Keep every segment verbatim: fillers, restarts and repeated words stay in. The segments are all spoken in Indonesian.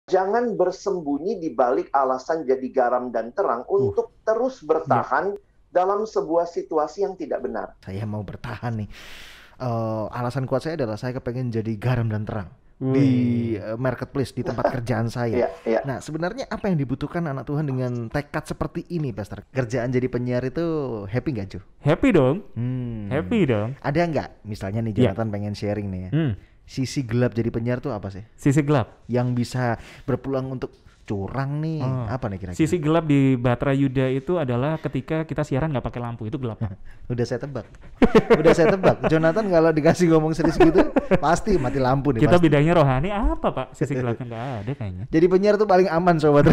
Jangan bersembunyi di balik alasan jadi garam dan terang Uh, untuk terus ya. bertahan dalam sebuah situasi yang tidak benar. Saya mau bertahan nih. Eh, alasan kuat saya adalah saya kepengen jadi garam dan terang di Wih. eh, marketplace, di tempat kerjaan saya. Iya, iya. Nah, sebenarnya apa yang dibutuhkan anak Tuhan dengan tekad seperti ini, Pastor? Kerjaan jadi penyiar itu happy nggak, Ju? Happy dong. Hmm. Happy dong. Ada nggak, misalnya nih Iya. Jonathan pengen sharing nih ya, Hmm. sisi gelap jadi penyiar tuh apa sih? Sisi gelap. Yang bisa berpeluang untuk curang nih, Oh. apa nih kira-kira? Sisi gelap di Batra Yuda itu adalah ketika kita siaran nggak pakai lampu, itu gelap. Udah saya tebak. Udah saya tebak. Jonathan kalau dikasih ngomong serius gitu, pasti mati lampu nih. Kita pasti. bidangnya rohani apa Pak? Sisi gelapnya nggak ada kayaknya. Jadi penyiar tuh paling aman, sobat.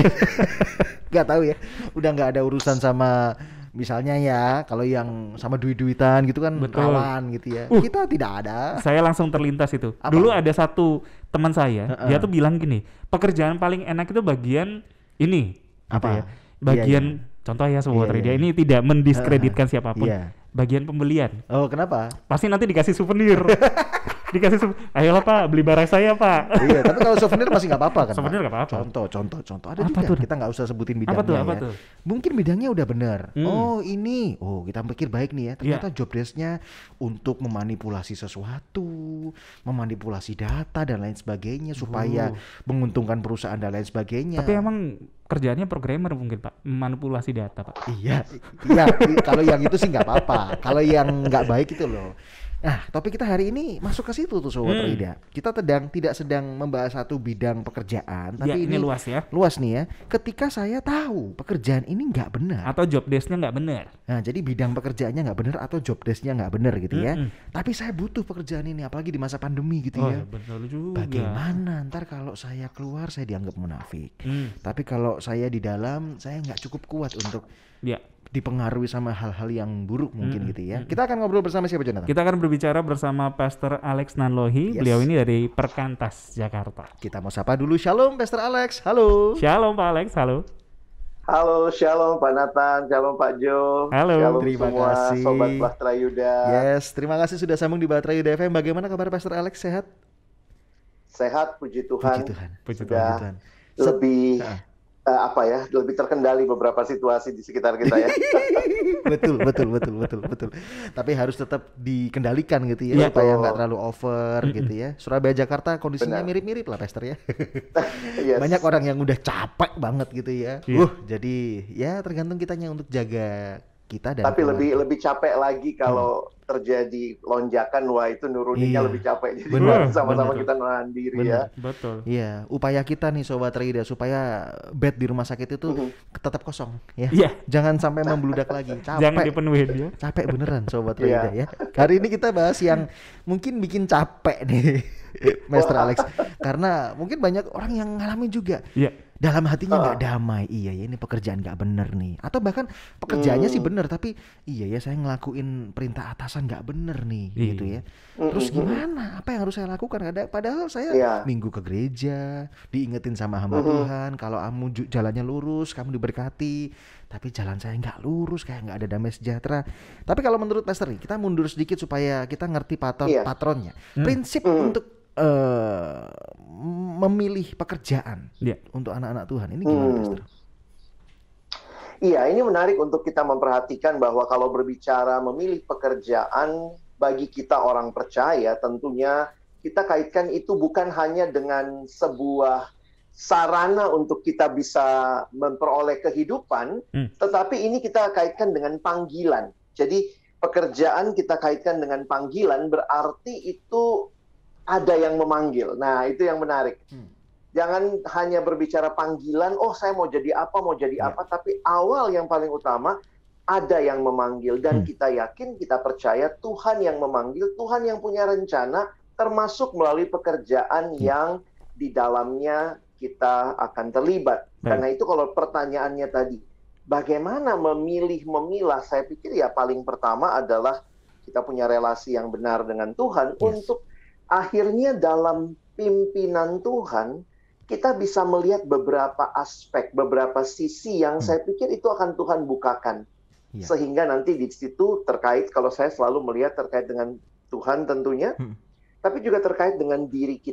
Gak tahu ya. Udah nggak ada urusan sama, misalnya ya, kalau yang sama duit-duitan gitu kan Betul. rawan gitu ya. Uh. Kita tidak ada. Saya langsung terlintas itu. Apa? Dulu ada satu teman saya, Heeh. dia tuh bilang gini, pekerjaan paling enak itu bagian ini. Gitu Apa? ya. Bagian, Iya, iya. contoh ya Sobat Iya, Redia, iya. ini tidak mendiskreditkan siapapun. Iya. Bagian pembelian. Oh, kenapa? Pasti nanti dikasih souvenir. Dikasih souvenir. Ayolah Pak, beli barang saya Pak. Iya, tapi kalau souvenir masih nggak apa-apa kan? Souvenir Pak? nggak apa-apa. Contoh, contoh, contoh. Ada Apa juga. tuh? Kita nggak usah sebutin Apa bidangnya tuh, apa ya. tuh? Mungkin bidangnya udah benar. Hmm. Oh ini, oh kita pikir baik nih ya. Ternyata Iya. job desk-nya untuk memanipulasi sesuatu, memanipulasi data dan lain sebagainya supaya Oh. menguntungkan perusahaan dan lain sebagainya. Tapi emang kerjaannya programmer mungkin Pak, manipulasi data Pak. Iya, iya. i- Kalau yang itu sih nggak apa-apa. Kalau yang nggak baik itu loh. Nah, topik kita hari ini masuk ke situ tuh, Sobat Hmm. Rida. Kita sedang tidak sedang membahas satu bidang pekerjaan, tapi Ya, ini ini luas ya. luas nih ya. Ketika saya tahu pekerjaan ini nggak benar, Atau job desk-nya nggak benar. nah jadi bidang pekerjaannya nggak benar atau job desk-nya nggak benar gitu ya. Mm-mm. Tapi saya butuh pekerjaan ini, apalagi di masa pandemi gitu Oh, ya. betul juga. Bagaimana ntar kalau saya keluar saya dianggap munafik. Hmm. Tapi kalau saya di dalam saya nggak cukup kuat untuk Ya, dipengaruhi sama hal-hal yang buruk mungkin Mm-mm, gitu ya. mm-mm. Kita akan ngobrol bersama siapa, Jonathan? kita akan berbicara bersama Pastor Alex Nanlohi. Yes. Beliau ini dari Perkantas, Jakarta. Kita mau sapa dulu. Shalom, Pastor Alex. Halo. Shalom Pak Alex, halo. Halo, shalom Pak Nathan, shalom Pak Jo, Halo. shalom Terima semua kasih. Sobat Bahtera Yuda. Yes, terima kasih sudah sambung di Batra Yuda F M. Bagaimana kabar Pastor Alex? Sehat? Sehat, puji Tuhan. Puji Tuhan. Puji Puji Sudah Tuhan. lebih Heeh. eh, apa ya, lebih terkendali beberapa situasi di sekitar kita ya. betul, betul, betul, betul, betul. Tapi harus tetap dikendalikan gitu ya, Iya. supaya Betul. nggak terlalu over gitu ya. Surabaya Jakarta kondisinya Benar. mirip-mirip lah, Pastor ya. Yes. Banyak orang yang udah capek banget gitu ya. Iya. Uh, jadi ya tergantung kitanya untuk jaga kita dan Tapi keluarga. lebih lebih capek lagi kalau terjadi lonjakan, wah itu nuruninnya Iya. lebih capek. Jadi Benar, sama-sama benar. kita nahan diri Benar. ya. Betul. Iya, upaya kita nih Sobat Rida supaya bed di rumah sakit itu Mhm. tetap kosong ya. Iya. Jangan sampai membludak lagi. Capek. Jangan dipenuhin ya. Capek beneran Sobat Iya. Rida ya. Hari ini kita bahas yang mungkin bikin capek nih Master Alex. Karena mungkin banyak orang yang ngalamin juga. Iya. Dalam hatinya Ah. nggak damai. Iya ya, ini pekerjaan nggak bener nih. Atau bahkan pekerjaannya Hmm. sih bener, tapi iya ya saya ngelakuin perintah atasan nggak bener nih Iya. gitu ya. Mm-mm. Terus gimana? Apa yang harus saya lakukan? Ada padahal saya Iya. minggu ke gereja, diingetin sama hamba Mhm. Tuhan, kalau kamu ju- jalannya lurus, kamu diberkati. Tapi jalan saya nggak lurus, kayak nggak ada damai sejahtera. Tapi kalau menurut Pastor nih, kita mundur sedikit supaya kita ngerti patron Iya. patronnya. Hmm. Prinsip Hmm. untuk eh, memilih pekerjaan Iya. untuk anak-anak Tuhan ini gimana, Hmm. Pastor? Iya, ini menarik untuk kita memperhatikan bahwa kalau berbicara memilih pekerjaan bagi kita orang percaya, tentunya kita kaitkan itu bukan hanya dengan sebuah sarana untuk kita bisa memperoleh kehidupan, Hmm. tetapi ini kita kaitkan dengan panggilan. Jadi pekerjaan kita kaitkan dengan panggilan berarti itu ada yang memanggil. Nah, itu yang menarik. Hmm. Jangan hanya berbicara panggilan, oh saya mau jadi apa, mau jadi Ya. apa, tapi awal yang paling utama ada yang memanggil dan Hmm. kita yakin, kita percaya Tuhan yang memanggil, Tuhan yang punya rencana, termasuk melalui pekerjaan Hmm. yang di dalamnya kita akan terlibat. Baik. Karena itu kalau pertanyaannya tadi, bagaimana memilih memilah? Saya pikir ya paling pertama adalah kita punya relasi yang benar dengan Tuhan Yes. untuk akhirnya dalam pimpinan Tuhan kita bisa melihat beberapa aspek, beberapa sisi yang Hmm. saya pikir itu akan Tuhan bukakan. Iya. Sehingga nanti di situ terkait, kalau saya selalu melihat terkait dengan Tuhan tentunya, Hmm. tapi juga terkait dengan diri kita.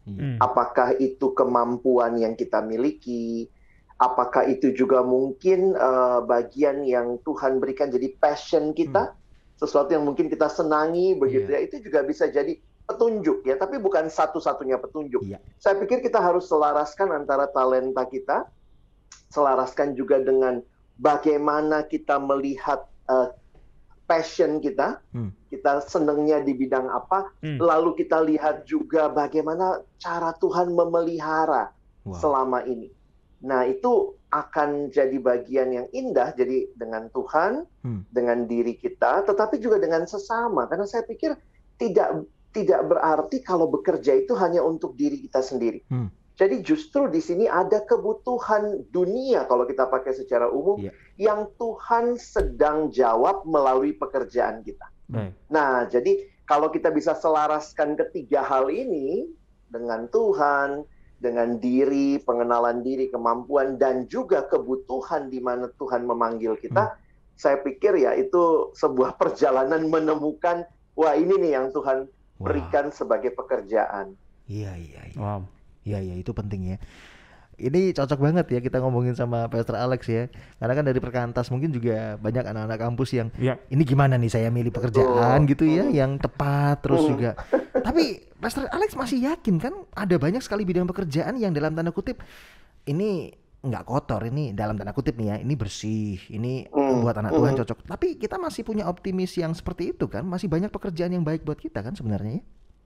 Iya. Hmm. Apakah itu kemampuan yang kita miliki? Apakah itu juga mungkin uh, bagian yang Tuhan berikan jadi passion kita? Sesuatu yang mungkin kita senangi begitu Iya. ya. Itu juga bisa jadi petunjuk ya, tapi bukan satu-satunya petunjuk. Iya. Saya pikir kita harus selaraskan antara talenta kita, selaraskan juga dengan bagaimana kita melihat uh, passion kita, Hmm. kita senangnya di bidang apa, Hmm. lalu kita lihat juga bagaimana cara Tuhan memelihara Wow. selama ini. Nah, itu akan jadi bagian yang indah, jadi dengan Tuhan, Hmm. dengan diri kita, tetapi juga dengan sesama. Karena saya pikir tidak tidak berarti kalau bekerja itu hanya untuk diri kita sendiri. Hmm. Jadi justru di sini ada kebutuhan dunia kalau kita pakai secara umum Iya. yang Tuhan sedang jawab melalui pekerjaan kita. Baik. Nah, jadi kalau kita bisa selaraskan ketiga hal ini dengan Tuhan, dengan diri, pengenalan diri, kemampuan, dan juga kebutuhan di mana Tuhan memanggil kita, saya pikir ya itu sebuah perjalanan menemukan, wah ini nih yang Tuhan Wah. berikan sebagai pekerjaan. Iya, iya, iya. Wow. Iya, iya, itu penting ya. Ini cocok banget ya kita ngomongin sama Pastor Alex ya. Karena kan dari perkantas mungkin juga banyak anak-anak kampus yang Ya. ini gimana nih saya milih pekerjaan Betul. gitu ya, Hmm. yang tepat terus Hmm. juga. Tapi Pastor Alex masih yakin kan ada banyak sekali bidang pekerjaan yang dalam tanda kutip ini nggak kotor, ini dalam tanda kutip nih ya, ini bersih, ini Hmm. buat anak Tuhan Hmm. cocok. Tapi kita masih punya optimis yang seperti itu kan, masih banyak pekerjaan yang baik buat kita kan sebenarnya ya.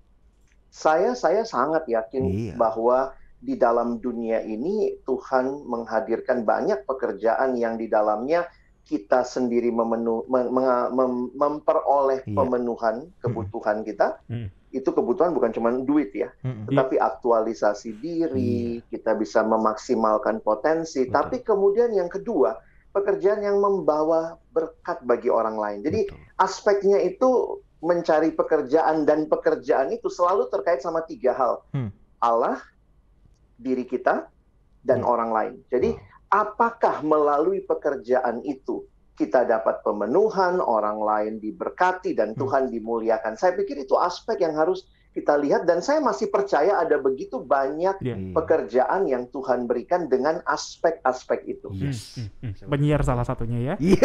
Saya saya sangat yakin Iya. bahwa di dalam dunia ini Tuhan menghadirkan banyak pekerjaan yang di dalamnya kita sendiri memenu, mem, mem, memperoleh Iya. pemenuhan kebutuhan kita. Hmm. Itu kebutuhan bukan cuma duit ya, Mm-mm. tetapi aktualisasi diri, kita bisa memaksimalkan potensi. Betul. Tapi kemudian yang kedua, pekerjaan yang membawa berkat bagi orang lain. Jadi Betul. aspeknya itu mencari pekerjaan, dan pekerjaan itu selalu terkait sama tiga hal. Hmm. Allah, diri kita, dan Ya. orang lain. Jadi Wow. apakah melalui pekerjaan itu kita dapat pemenuhan, orang lain diberkati, dan Hmm. Tuhan dimuliakan? Saya pikir itu aspek yang harus kita lihat, dan saya masih percaya ada begitu banyak Ya. Iya. pekerjaan yang Tuhan berikan dengan aspek-aspek itu. Yes. Hmm, hmm, hmm. Penyiar salah satunya ya. Iya.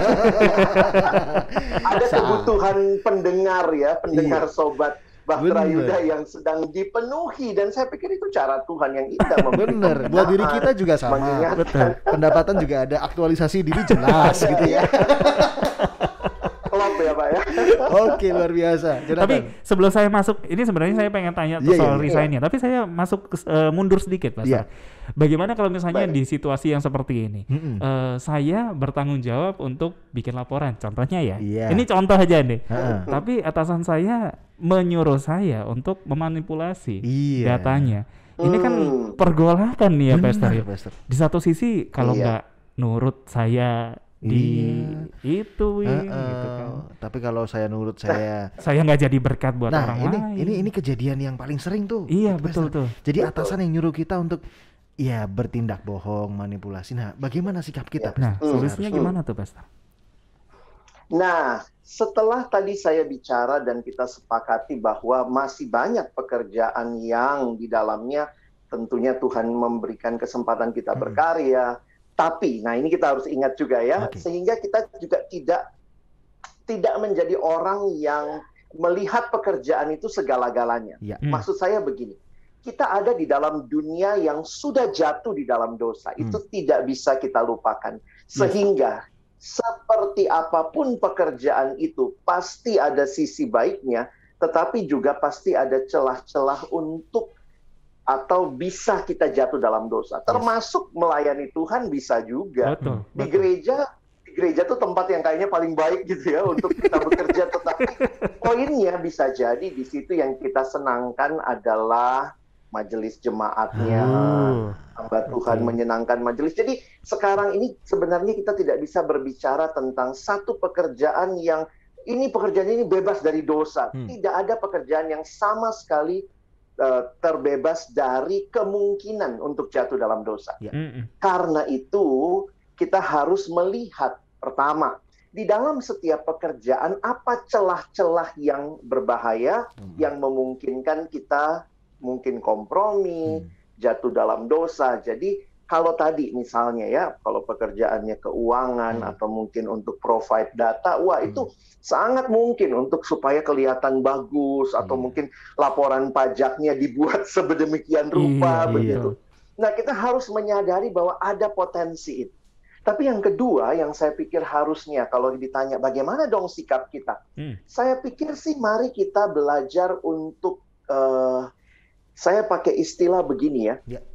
Ada Sa- kebutuhan pendengar ya, pendengar Iya. sobat Bahtera Bener. Yuda yang sedang dipenuhi, dan saya pikir itu cara Tuhan yang indah memberi Bener, buat diri pembinaan, kita juga sama. mengingatkan. Betul. Pendapatan juga ada, aktualisasi diri jelas Ada, gitu ya. Klop ya Pak ya. Oke, luar biasa. Jonathan. Tapi sebelum saya masuk, ini sebenarnya saya pengen tanya tuh Iya, soal iya, iya. resign-nya. Tapi saya masuk ke- eh, mundur sedikit, Mas. Iya. Bagaimana kalau misalnya Baik. di situasi yang seperti ini, Mm-mm. eh, saya bertanggung jawab untuk bikin laporan, contohnya ya. Iya. Ini contoh aja nih. Heeh. Tapi atasan saya menyuruh saya untuk memanipulasi Iya. datanya. Ini kan Hmm. pergolakan nih ya, Pastor. Benar, ya. Pastor. Di satu sisi kalau Iya. nggak nurut saya di Iya. itu Heeh. gitu kan. Tapi kalau saya nurut saya, Saya nggak jadi berkat buat nah orang ini lain. ini ini kejadian yang paling sering tuh. Iya, Gitu, betul Pastor. tuh. Jadi atasan yang nyuruh kita untuk ya bertindak bohong, manipulasi. Nah, bagaimana sikap kita? Nah, Pastor? Hmm. solusinya Hmm. gimana tuh, Pastor? Nah, setelah tadi saya bicara dan kita sepakati bahwa masih banyak pekerjaan yang di dalamnya tentunya Tuhan memberikan kesempatan kita Mm-mm. berkarya. Tapi, nah ini kita harus ingat juga ya, Oke. sehingga kita juga tidak tidak menjadi orang yang melihat pekerjaan itu segala-galanya. Iya. Hmm. Maksud saya begini, kita ada di dalam dunia yang sudah jatuh di dalam dosa. Itu tidak bisa kita lupakan. Sehingga seperti apapun pekerjaan itu, pasti ada sisi baiknya, tetapi juga pasti ada celah-celah untuk atau bisa kita jatuh dalam dosa. Termasuk melayani Tuhan bisa juga. Betul. Di betul. gereja, di gereja tuh tempat yang kayaknya paling baik gitu ya untuk kita bekerja. Tetapi poinnya bisa jadi di situ yang kita senangkan adalah majelis jemaatnya. Oh, Hamba Tuhan oke. menyenangkan majelis. Jadi sekarang ini sebenarnya kita tidak bisa berbicara tentang satu pekerjaan yang ini pekerjaannya ini bebas dari dosa. Hmm. Tidak ada pekerjaan yang sama sekali uh, terbebas dari kemungkinan untuk jatuh dalam dosa. Mm-mm. Karena itu kita harus melihat pertama di dalam setiap pekerjaan apa celah-celah yang berbahaya Hmm. yang memungkinkan kita mungkin kompromi, Hmm. jatuh dalam dosa. Jadi kalau tadi misalnya ya, kalau pekerjaannya keuangan Hmm. atau mungkin untuk provide data, wah Hmm. itu sangat mungkin untuk supaya kelihatan bagus atau Iya. mungkin laporan pajaknya dibuat sedemikian rupa Iya, begitu. betul. Nah, kita harus menyadari bahwa ada potensi itu. Tapi yang kedua yang saya pikir harusnya kalau ditanya bagaimana dong sikap kita? Hmm. Saya pikir sih mari kita belajar untuk eh, saya pakai istilah begini ya. Ya.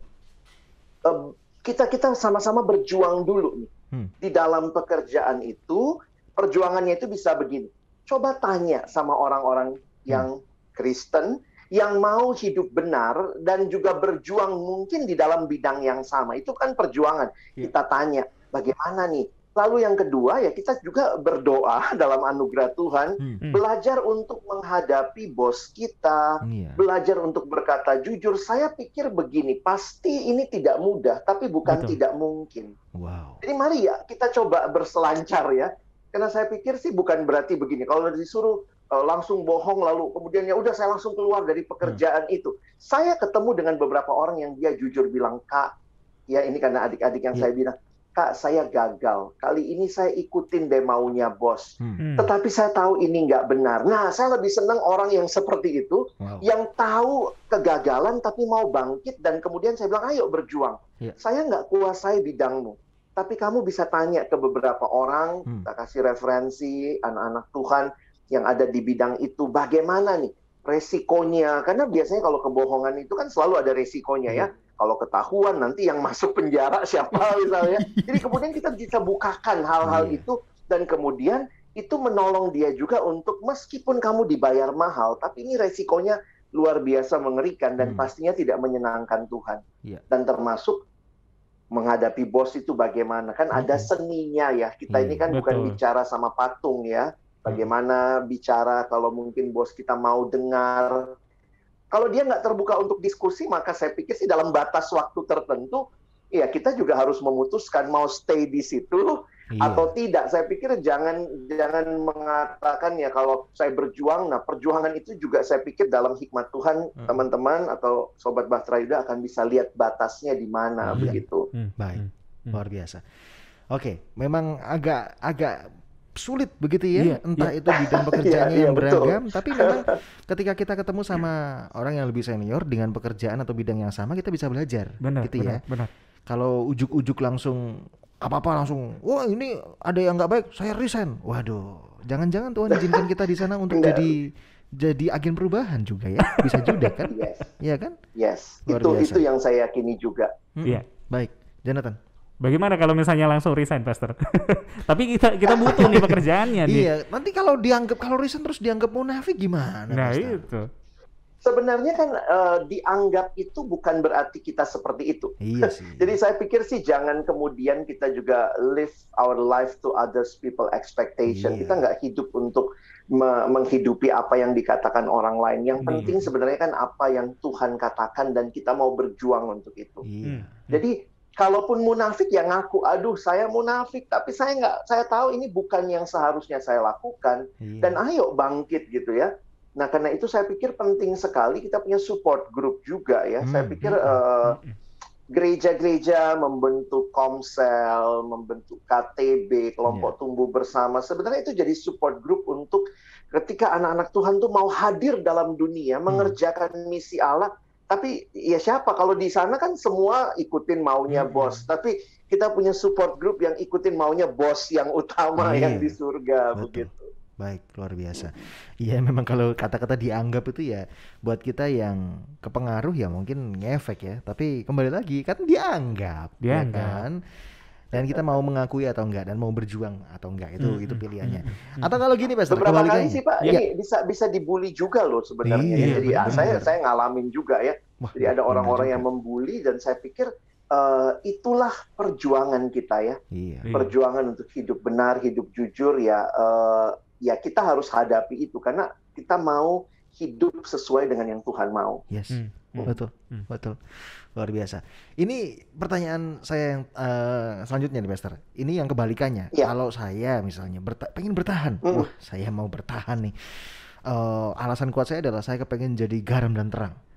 Em, kita kita sama-sama berjuang dulu nih. Hmm. Di dalam pekerjaan itu, perjuangannya itu bisa begini. Coba tanya sama orang-orang yang Kristen yang mau hidup benar dan juga berjuang mungkin di dalam bidang yang sama. Itu kan perjuangan. Ya. Kita tanya, bagaimana nih? Lalu yang kedua ya kita juga berdoa dalam anugerah Tuhan, Hmm. belajar untuk menghadapi bos kita, Iya. belajar untuk berkata jujur. Saya pikir begini, pasti ini tidak mudah, tapi bukan Betul. tidak mungkin. Wow. Jadi mari ya kita coba berselancar ya. Karena saya pikir sih bukan berarti begini. Kalau disuruh uh, langsung bohong lalu kemudian ya udah saya langsung keluar dari pekerjaan itu. Saya ketemu dengan beberapa orang yang dia jujur bilang, "Kak, ya ini karena adik-adik yang Iya. saya bilang, Kak, saya gagal. Kali ini saya ikutin deh maunya bos. Hmm. Hmm. Tetapi saya tahu ini nggak benar." Nah, saya lebih senang orang yang seperti itu, Wow. yang tahu kegagalan tapi mau bangkit dan kemudian saya bilang, ayo berjuang. Iya. Saya nggak kuasai bidangmu, tapi kamu bisa tanya ke beberapa orang, Hmm. kita kasih referensi, anak-anak Tuhan yang ada di bidang itu, bagaimana nih resikonya. Karena biasanya kalau kebohongan itu kan selalu ada resikonya ya. Kalau ketahuan nanti yang masuk penjara siapa misalnya. Jadi kemudian kita bisa bukakan hal-hal Iya. itu dan kemudian itu menolong dia juga untuk meskipun kamu dibayar mahal, tapi ini resikonya luar biasa mengerikan dan Hmm. pastinya tidak menyenangkan Tuhan. Iya. Dan termasuk menghadapi bos itu bagaimana. Kan ada Mm-mm. seninya ya. Kita Iya, ini kan bukan betul. bicara sama patung ya. Bagaimana bicara kalau mungkin bos kita mau dengar. Kalau dia nggak terbuka untuk diskusi, maka saya pikir sih dalam batas waktu tertentu, ya kita juga harus memutuskan mau stay di situ Iya. atau tidak. Saya pikir jangan jangan mengatakan ya kalau saya berjuang, nah perjuangan itu juga saya pikir dalam hikmat Tuhan, Hmm. teman-teman atau Sobat Bahtera Yuda akan bisa lihat batasnya di mana Iya. begitu. Hmm. Baik. Hmm. Hmm. Luar biasa. Oke, memang agak agak sulit begitu ya, Iya, entah iya. itu bidang pekerjaannya Iya, yang iya, betul. beragam, tapi memang ketika kita ketemu sama orang yang lebih senior dengan pekerjaan atau bidang yang sama, kita bisa belajar, Benar, gitu benar, ya. benar. Kalau ujuk-ujuk langsung apa-apa langsung, wah ini ada yang nggak baik, saya resign. Waduh, jangan-jangan Tuhan izinkan kita di sana untuk Enggak. jadi jadi agen perubahan juga ya, bisa juga kan? Yes, Iya kan? yes. Luar Itu biasa. itu yang saya yakini juga. Mm-mm. Iya. Baik, Jonathan. Bagaimana kalau misalnya langsung resign, Pastor? Tapi kita kita butuh nih pekerjaannya nih. Iya, nanti kalau dianggap kalau resign terus dianggap munafik gimana? Nah, Pastor? itu. Sebenarnya kan eh, dianggap itu bukan berarti kita seperti itu. Iya sih. Jadi saya pikir sih jangan kemudian kita juga live our life to others people expectation. Iya. Kita nggak hidup untuk me- menghidupi apa yang dikatakan orang lain. Yang Iya. penting sebenarnya kan apa yang Tuhan katakan dan kita mau berjuang untuk itu. Iya. Hmm. Jadi kalaupun munafik ya ngaku, aduh saya munafik, tapi saya nggak, saya tahu ini bukan yang seharusnya saya lakukan. Iya. Dan ayo bangkit gitu ya. Nah karena itu saya pikir penting sekali kita punya support group juga ya. Hmm. Saya pikir Hmm. eh, Hmm. gereja-gereja membentuk komsel, membentuk K T B, kelompok tumbuh bersama. Sebenarnya itu jadi support group untuk ketika anak-anak Tuhan tuh mau hadir dalam dunia, mengerjakan misi Allah. Tapi ya siapa? Kalau di sana kan semua ikutin maunya Hmm. bos. Tapi kita punya support group yang ikutin maunya bos yang utama Iya. yang di surga. Betul. Begitu. Baik, luar biasa. Iya, memang kalau kata-kata dianggap itu ya buat kita yang kepengaruh ya mungkin ngefek ya. Tapi kembali lagi kan dianggap, ya Dianggap. kan? Dan kita mau mengakui atau enggak dan mau berjuang atau enggak itu Hmm, itu hmm, pilihannya. hmm, hmm. Atau kalau gini Pastor, Beberapa kali kebalikannya. sih Pak, Iya. ini bisa bisa dibully juga loh sebenarnya. Iya, ya. Jadi ah, benar. saya saya ngalamin juga ya. Wah, Jadi ada benar orang-orang juga. yang membuli dan saya pikir eh, itulah perjuangan kita ya. Iya. Iya. Perjuangan untuk hidup benar, hidup jujur ya. eh, ya kita harus hadapi itu karena kita mau hidup sesuai dengan yang Tuhan mau. Yes. Hmm, hmm. Betul, Hmm. betul. Luar biasa. Ini pertanyaan saya yang eh, selanjutnya nih, Pastor. Ini yang kebalikannya. Ya. Kalau saya misalnya berta- pengen bertahan, Hmm. wah saya mau bertahan nih. Eh, alasan kuat saya adalah saya kepengen jadi garam dan terang.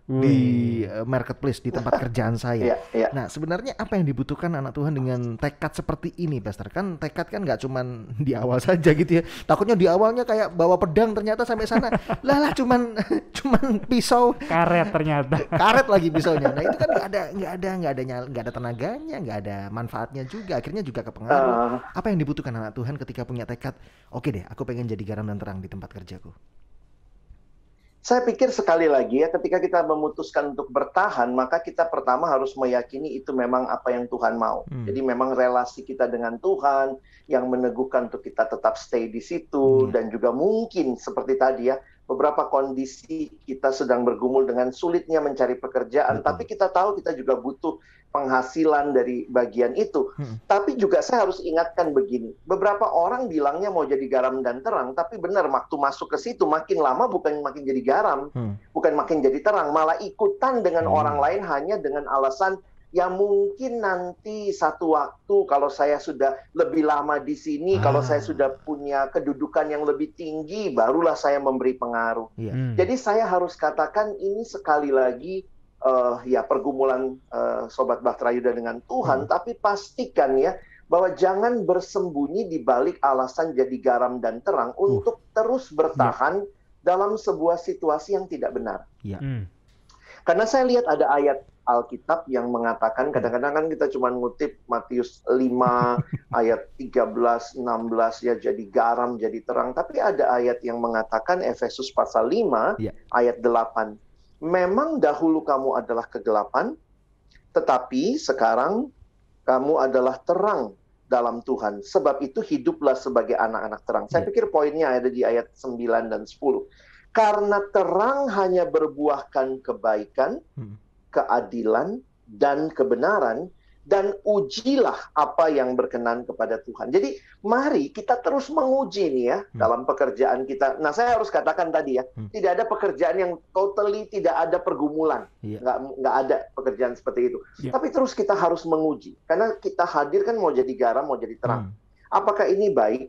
di uh, marketplace, di tempat kerjaan saya. Iya, iya. Nah, sebenarnya apa yang dibutuhkan anak Tuhan dengan tekad seperti ini, Pastor? Kan tekad kan nggak cuman di awal saja gitu ya. Takutnya di awalnya kayak bawa pedang, ternyata sampai sana lah lah cuman cuman pisau, Karet ternyata. karet lagi pisaunya. Nah itu kan nggak ada nggak ada nggak ada nyal- nggak ada tenaganya, nggak ada manfaatnya juga. Akhirnya juga kepengaruh. Uh, Apa yang dibutuhkan anak Tuhan ketika punya tekad? Oke deh, aku pengen jadi garam dan terang di tempat kerjaku. Saya pikir sekali lagi ya, ketika kita memutuskan untuk bertahan, maka kita pertama harus meyakini itu memang apa yang Tuhan mau. Hmm. Jadi memang relasi kita dengan Tuhan yang meneguhkan untuk kita tetap stay di situ. Hmm. Dan juga mungkin seperti tadi ya, beberapa kondisi kita sedang bergumul dengan sulitnya mencari pekerjaan. Betul. Tapi kita tahu kita juga butuh penghasilan dari bagian itu. Hmm. Tapi juga saya harus ingatkan begini, beberapa orang bilangnya mau jadi garam dan terang, tapi benar waktu masuk ke situ makin lama bukan makin jadi garam, Hmm. bukan makin jadi terang, malah ikutan dengan Hmm. orang lain hanya dengan alasan ya mungkin nanti satu waktu kalau saya sudah lebih lama di sini, Ah. kalau saya sudah punya kedudukan yang lebih tinggi, barulah saya memberi pengaruh. Iya. Hmm. Jadi saya harus katakan ini sekali lagi uh, ya pergumulan uh, Sobat Bahtera Yuda dengan Tuhan, Hmm. tapi pastikan ya bahwa jangan bersembunyi di balik alasan jadi garam dan terang untuk terus bertahan dalam sebuah situasi yang tidak benar. Iya. Hmm. Karena saya lihat ada ayat Alkitab yang mengatakan, kadang-kadang kan kita cuma ngutip Matius lima ayat tiga belas, enam belas ya, jadi garam, jadi terang. Tapi ada ayat yang mengatakan, Efesus pasal lima Iya. ayat delapan. Memang dahulu kamu adalah kegelapan, tetapi sekarang kamu adalah terang dalam Tuhan. Sebab itu hiduplah sebagai anak-anak terang. Saya Iya. pikir poinnya ada di ayat sembilan dan sepuluh. Karena terang hanya berbuahkan kebaikan, Hmm. keadilan, dan kebenaran, dan ujilah apa yang berkenan kepada Tuhan. Jadi mari kita terus menguji nih ya Hmm. dalam pekerjaan kita. Nah saya harus katakan tadi ya, Hmm. tidak ada pekerjaan yang totally tidak ada pergumulan. Iya. Nggak, nggak ada pekerjaan seperti itu. Iya. Tapi terus kita harus menguji. Karena kita hadir kan mau jadi garam, mau jadi terang. Hmm. Apakah ini baik?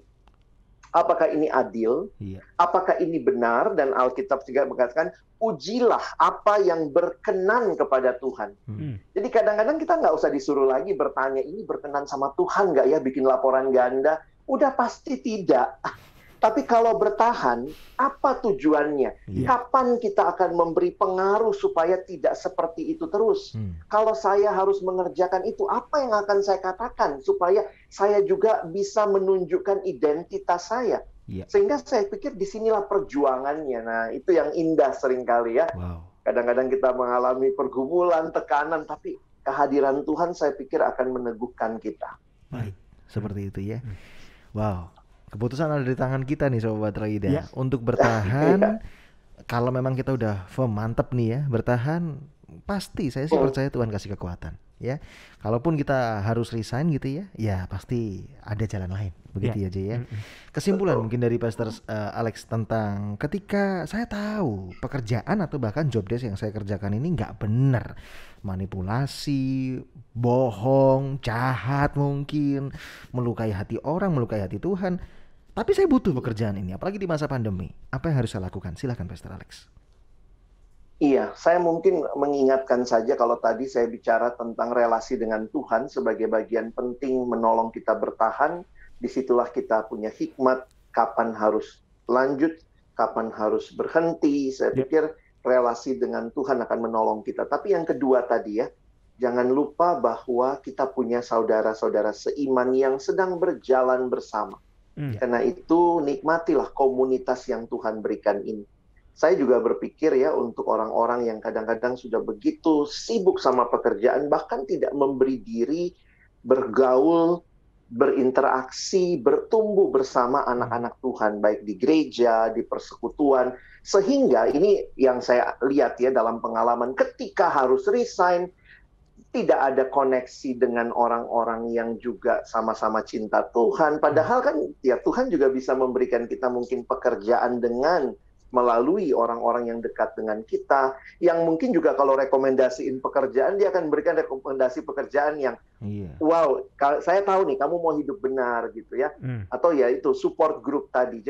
Apakah ini adil? Iya. Apakah ini benar? Dan Alkitab juga mengatakan, ujilah apa yang berkenan kepada Tuhan. Hmm. Jadi kadang-kadang kita nggak usah disuruh lagi bertanya, ini berkenan sama Tuhan nggak ya bikin laporan ganda? Udah pasti tidak. Tapi kalau bertahan, apa tujuannya? Iya. Kapan kita akan memberi pengaruh supaya tidak seperti itu terus? Hmm. Kalau saya harus mengerjakan itu, apa yang akan saya katakan supaya saya juga bisa menunjukkan identitas saya? Iya. Sehingga saya pikir disinilah perjuangannya. Nah, itu yang indah seringkali ya. Wow. Kadang-kadang kita mengalami pergumulan, tekanan, tapi kehadiran Tuhan saya pikir akan meneguhkan kita. Baik, seperti itu ya. Hmm. Wow, keputusan ada di tangan kita nih Sobat Raida. Ya. Untuk bertahan, kalau memang kita udah firm, mantep nih ya, bertahan, pasti saya sih Hmm. percaya Tuhan kasih kekuatan ya. Kalaupun kita harus resign gitu ya, ya pasti ada jalan lain. Begitu ya, Jay ya. Hmm. Kesimpulan Betul. mungkin dari Pastor uh, Alex tentang ketika saya tahu pekerjaan atau bahkan job desk yang saya kerjakan ini nggak benar, manipulasi, bohong, jahat mungkin, melukai hati orang, melukai hati Tuhan. Tapi saya butuh pekerjaan ini, apalagi di masa pandemi. Apa yang harus saya lakukan? Silakan Pastor Alex. Iya, saya mungkin mengingatkan saja kalau tadi saya bicara tentang relasi dengan Tuhan sebagai bagian penting menolong kita bertahan. Disitulah kita punya hikmat, kapan harus lanjut, kapan harus berhenti. Saya Ya. pikir relasi dengan Tuhan akan menolong kita. Tapi yang kedua tadi ya, jangan lupa bahwa kita punya saudara-saudara seiman yang sedang berjalan bersama. Hmm. Karena itu nikmatilah komunitas yang Tuhan berikan ini. Saya juga berpikir ya untuk orang-orang yang kadang-kadang sudah begitu sibuk sama pekerjaan, bahkan tidak memberi diri bergaul, berinteraksi, bertumbuh bersama anak-anak Tuhan, baik di gereja, di persekutuan. Sehingga ini yang saya lihat ya dalam pengalaman ketika harus resign, tidak ada koneksi dengan orang-orang yang juga sama-sama cinta Tuhan. Padahal kan ya Tuhan juga bisa memberikan kita mungkin pekerjaan dengan melalui orang-orang yang dekat dengan kita, yang mungkin juga kalau rekomendasiin pekerjaan, dia akan berikan rekomendasi pekerjaan yang, Iya. wow, saya tahu nih, kamu mau hidup benar gitu ya. Hmm. Atau ya itu, support group tadi. Jadi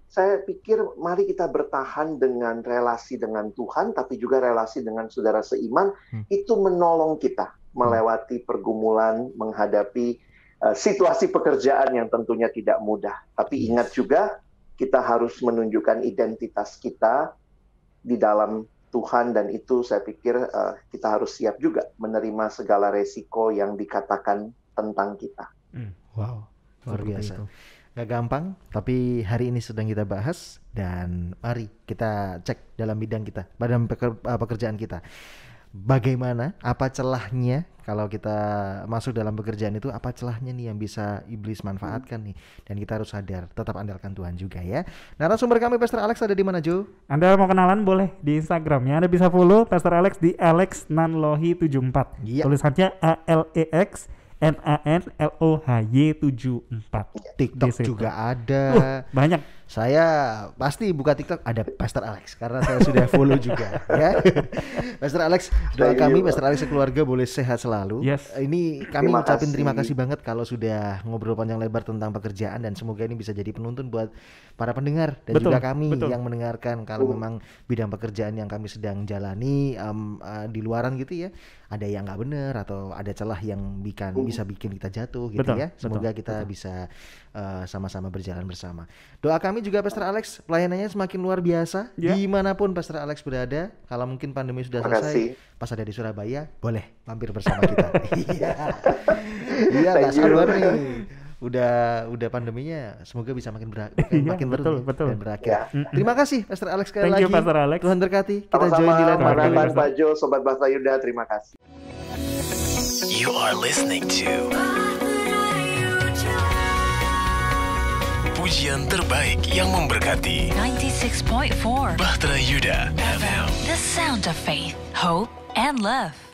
saya pikir mari kita bertahan dengan relasi dengan Tuhan, tapi juga relasi dengan saudara seiman, hmm. itu menolong kita melewati pergumulan, menghadapi uh, situasi pekerjaan yang tentunya tidak mudah. Tapi ingat juga, kita harus menunjukkan identitas kita di dalam Tuhan, dan itu saya pikir uh, kita harus siap juga menerima segala resiko yang dikatakan tentang kita. Hmm. Wow, luar biasa. Itu. Gak gampang, tapi hari ini sedang kita bahas, dan mari kita cek dalam bidang kita, dalam pekerjaan kita. Bagaimana, apa celahnya kalau kita masuk dalam pekerjaan itu, apa celahnya nih yang bisa iblis manfaatkan nih. Dan kita harus sadar, tetap andalkan Tuhan juga ya. Narasumber kami Pastor Alex ada di mana, Jo? Anda mau kenalan boleh di Instagramnya, Anda bisa follow Pastor Alex di alex nanlohi tujuh empat. Ya. Tulisannya A L E X N A N L O H Y tujuh empat. TikTok juga ada. Uh, banyak. Saya pasti buka TikTok ada Pastor Alex karena saya sudah follow juga ya. Pastor Alex, doa kami Pastor Alex sekeluarga boleh sehat selalu. Yes. Ini kami terima ucapin kasih. terima kasih banget kalau sudah ngobrol panjang lebar tentang pekerjaan, dan semoga ini bisa jadi penuntun buat para pendengar dan betul, juga kami betul. yang mendengarkan kalau uh. memang bidang pekerjaan yang kami sedang jalani um, uh, di luaran gitu ya, ada yang nggak benar atau ada celah yang bikin, uh. bisa bikin kita jatuh gitu betul, ya. Semoga betul, kita betul. bisa uh, sama-sama berjalan bersama. Doa kami juga Pastor Alex, pelayanannya semakin luar biasa yeah. dimanapun Pastor Alex berada. Kalau mungkin pandemi sudah selesai, pas ada di Surabaya, boleh mampir bersama kita. Iya, iya nggak sabar nih. Udah, udah pandeminya, semoga bisa makin ber- makin betul, turun betul. dan berakhir. Yeah. Terima kasih Pastor Alex sekali Thank lagi. You, Pastor Alex. Tuhan berkati. Kita Sama-sama, join di lain waktu. Pak Jo, Sobat Bahasa Yuda, terima kasih. You are listening to pujian terbaik yang memberkati ninety-six point four Bahtera Yuda F M. The sound of faith, hope, and love.